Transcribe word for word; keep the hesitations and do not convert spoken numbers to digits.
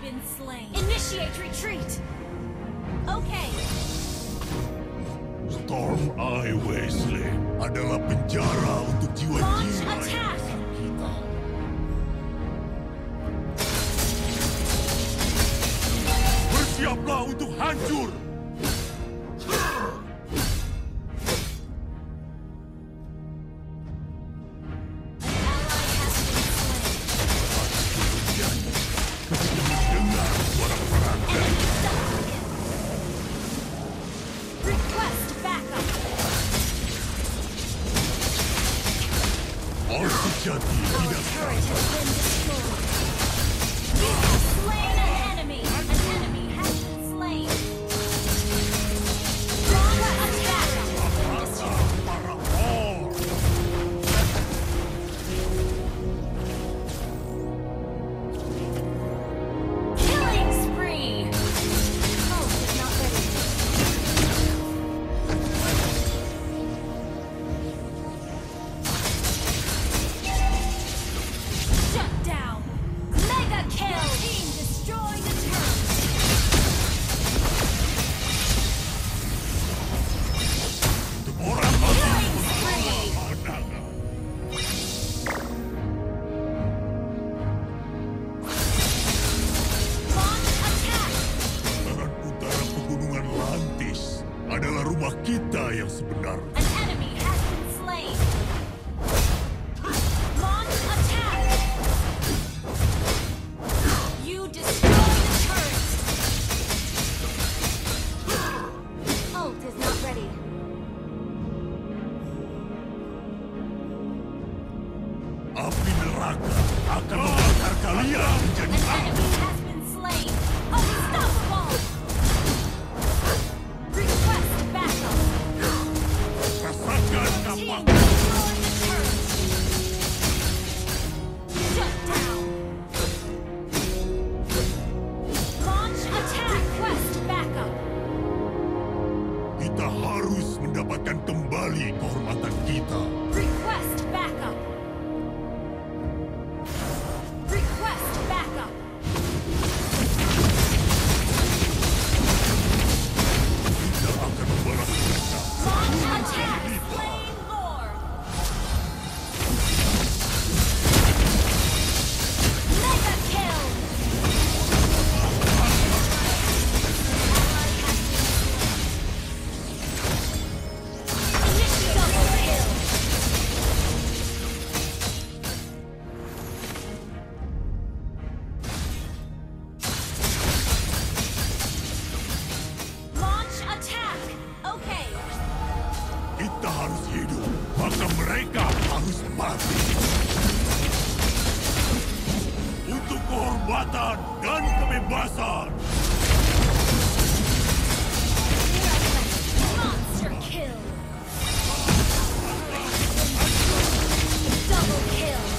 been slain. Initiate retreat. Okay. Storm Eye Wasteland adalah penjara untuk jiwa-jiwa Launch attack. kita. Bersiaplah untuk hancur. Sejati tidak Turret has been destroyed. We have slain an enemy. An enemy has been slain. Launch attack. para or. Killing spree. Oh, it's not ready. Shut down. Mega kill. Team destroy the turret. Orang Killing spree. pandangan. Launch attack. Bagian utara pegunungan Lantis adalah rumah kita yang sebenarnya. An enemy has been slain. Launch attack. You destroy the turret. Ult is not ready. Api neraka akan membakar kalian menjadi An api. enemy has been slain. Unstoppable. Request backup. Rasakan Team kapak. destroy the turret. Shut down. Launch attack. Request backup. Kita harus mendapatkan kembali kehormatan kita. Request backup. Request backup. Kita akan membalas mereka. Launch attack. Flame Lord. Mega kill. Initiate double kill. Launch attack. Okay. Kita harus hidup, maka mereka harus mati. Untuk kehormatan dan kebebasan. Monster kill. Double kill.